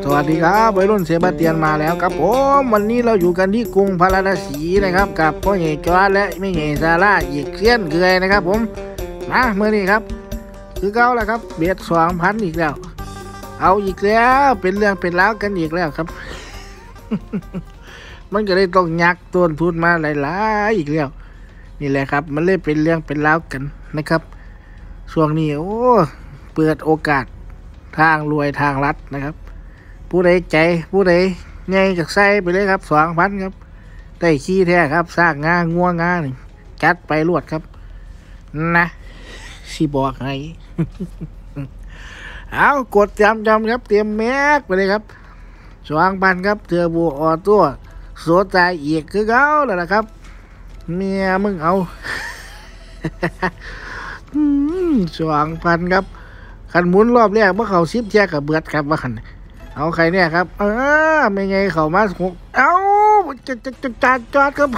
สวัสดีครับวัยรุ่นเซบาสเตียนมาแล้วครับผมวันนี้เราอยู่กันที่กรุงพาราณสีนะครับกับพ่อใหญ่จอร์จและแม่ใหญ่ซาร่าอีกเช่นเคยนะครับผมมาเมื่อนี้ครับคือเก่าแล้วครับเบียด2,000อีกแล้วเอาอีกแล้วเป็นเรื่องเป็นราวกันอีกแล้วครับ มันก็เลยต้องยักต้นทุนมาหลายๆอีกแล้วนี่แหละครับมันเลยเป็นเรื่องเป็นราวกันนะครับช่วงนี้โอ้เปิดโอกาสทางรวยทางรัฐนะครับผู้ใดใจผู้ใดไงจากไส้ไปเลยครับ2,000ครับได้ขี้แท้ครับสร้างงางัวงาหนึ่งจัดไปรวดครับนะสิบอกให้ เอากดจำครับเตรียมแม็กไปเลยครับ2,000ครับเทอร์โบออโต้โสใจอีกคือเขาแล้วนะครับเมียมึงเอา 2,000ครับขันหมุนรอบแรกเมื่อเขาซิปแจกกับเบือดครับว่าขันเอาใครเนี่ยครับไม่ไงเขามา6เอาจัดจอดครับ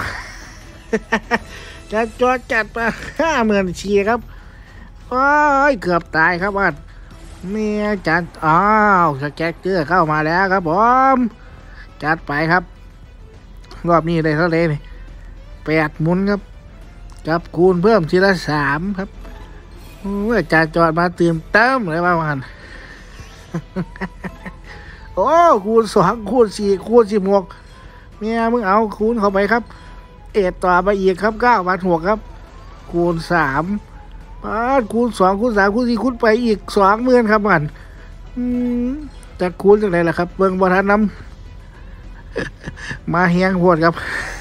จัดจอดจัดไป50,000ชีครับโอ้ยเกือบตายครับว่าเมียจัดสแก็กเกอร์เข้ามาแล้วครับผมจัดไปครับรอบนี้ได้เท่าไหร่นี่8หมุนครับจับคูณเพิ่มทีละ3ครับเมื่อจัดจอดมาเติมเติมเลยว่ามัน โอ้คูณ2คูณ4คูณ16เมียมึงเอาคูณเข้าไปครับต่อไปอีกครับ9,600ครับคูณ3คูณ2คูณ3คูณ4คูณไปอีก20,000ครับมันจะคูณจากไหนล่ะครับเบิ่งบ่ทันนำ มาเฮียงโหดครับ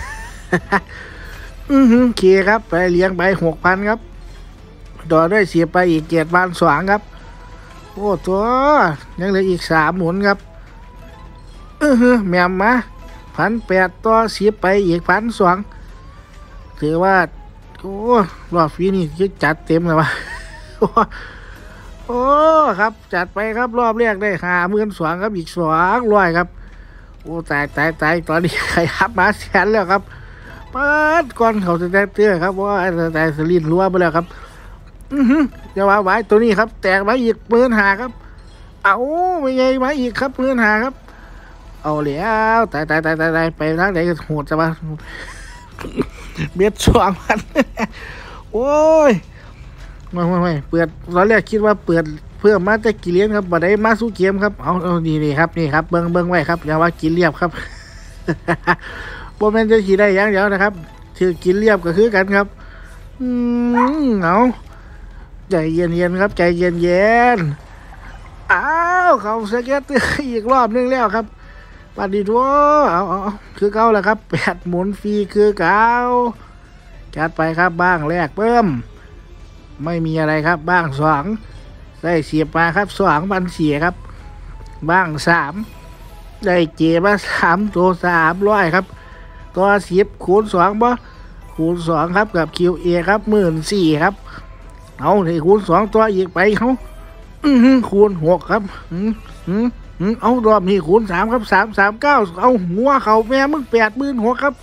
เคครับไปเลี้ยงไป6,000ครับต่อด้วยเสียไปอีก7,200ครับโอ้ตัวยังเหลืออีก3หมุนครับแมมมา1,800ต่อเสียไปอีก1,200ถือว่าโอ้รอบฟีนี่จะจัดเต็มเลยวะ โอ้ครับจัดไปครับรอบแรกได้52,000ครับอีก200ครับโอ้ตายตอนนี้ใครฮับมาแสนแล้วครับเปิดก่อนเขาจะได้เตื้อครับว่าแต่สลินรัวไปแล้วครับจะว่าไว้ตัวนี้ครับแตกมาอีก15,000ครับเอาไม่ไงมาอีกครับ15,000ครับเอาแล้วตายไปทางไหนก็โหดจะมา เบียด2,000 โอ้ยไม่เปิดตอนแรกคิดว่าเปิดเพื่อมาจะกินเลี้ยงครับบัดได้มาสู้เกมครับเอานี่ครับนี่ครับเบิ้งไว้ครับอย่าว่ากินเรียบครับ โมเมนต์จะขี่ได้อย่างเดียวนะครับถือกินเรียบก็คือกันครับเอาใจเย็นครับใจเย็นเขาสเก็ตอีกรอบนึงแล้วครับปัดดีทั่วเอาคือเก่าแล้วครับ8หมุนฟรีคือเก่าจัดไปครับบ้างแรกเพิ่มไม่มีอะไรครับบ้าง2ได้เสียบมาครับ2,000เสียครับบ้าง3ได้เจมา3ตัว300ครับตัว10คูณ2บ่คูณ2ครับกับ QA ครับ14,000ครับเอาในคูณ2ตัวอีกไปเขาคูณ6ครับเอารอบนี้คูณ3ครับ339เอาหัวเขาแม่มึง86,000ครับ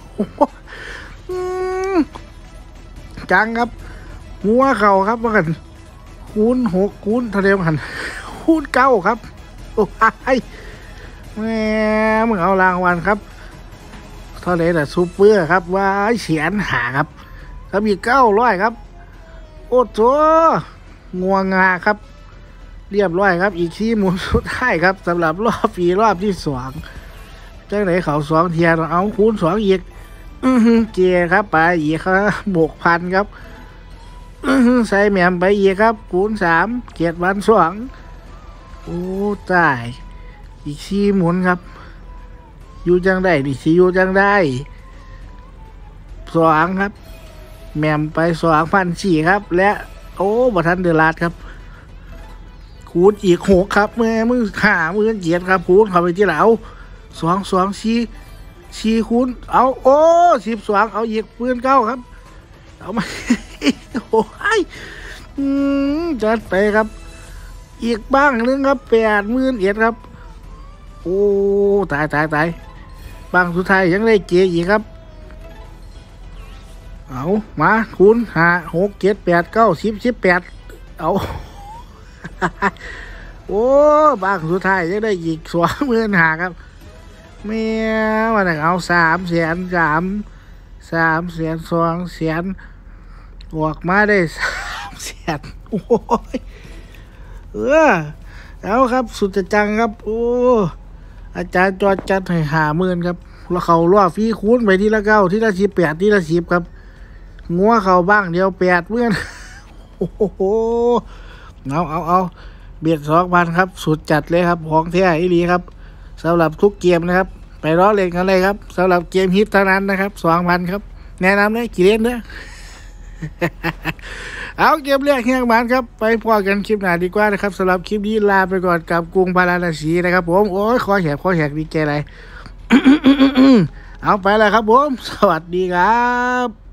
จังครับหัวเข่าครับว่ากันคูณ6คูณเท่าเดิมกันคูณ9ครับโอ้ยแม่มึงเอารางวัลครับเท่าไหร่แต่ซูเปอร์ครับว่าเสียนหาครับถ้ามี900ครับโอ้โหงัวงาครับเรียบร้อยครับอีกที่หมุนสุดท้ายครับสำหรับรอบปีรอบที่2จังไหนเขา2เทียนเอาคูณ2อีกเกียร์ครับไปอีกครับ6,000ครับใส่แหม่มไปอีกครับคูณ3 7,200โอ้ตายอีก4หมุนครับอยู่จังได้ดิสิอยู่จังได้2ครับแหม่มไป2,400ครับและโอ้บ่ทันเดือดร้อนครับคูณอีก6ครับมือ50,000ครับคูณเข้าไปที่เหลา2 คูณเอาโอ้12เอาอีก19,000ครับเอามา โอ้ยจัดไปครับอีกบ้างนึงครับ81,000ครับโอ้ตายบางสุดท้ายยังได้เจอีกครับเอามาคูณ5 6 7 8 9 10 18เอาโอ้บางสุดท้ายยังได้อีก20,000ครับแม่วันนั้นเอา300,000300,000 200,000ออกมาได้300,000โอ้ยเอาครับสุดจะจังครับโอ้อาจารย์จอดจัดให้50,000ครับแล้วเขาล่อฟรีคูณไปทีละ9ทีละ18ทีละ10ครับงัวเขาบ้างเดียว80,000โอ้โหเอาเบียด2,000ครับสุดจัดเลยครับของแท้อีหลีครับสำหรับทุกเกมนะครับไปล้อเล่นกันเลยครับสำหรับเกมฮิตเท่านั้นนะครับ2,000ครับแนะนำเลยกี่เล่นเด้อ เอาเกมแรกเฮียงมันครับไปพอกันคลิปหน้าดีกว่านะครับสำหรับคลิปนี้ลาไปก่อนกับกรุงพาราณสีนะครับผมโอ้ยคอแหกดีใจอะไร เอาไปแล้วครับผมสวัสดีครับ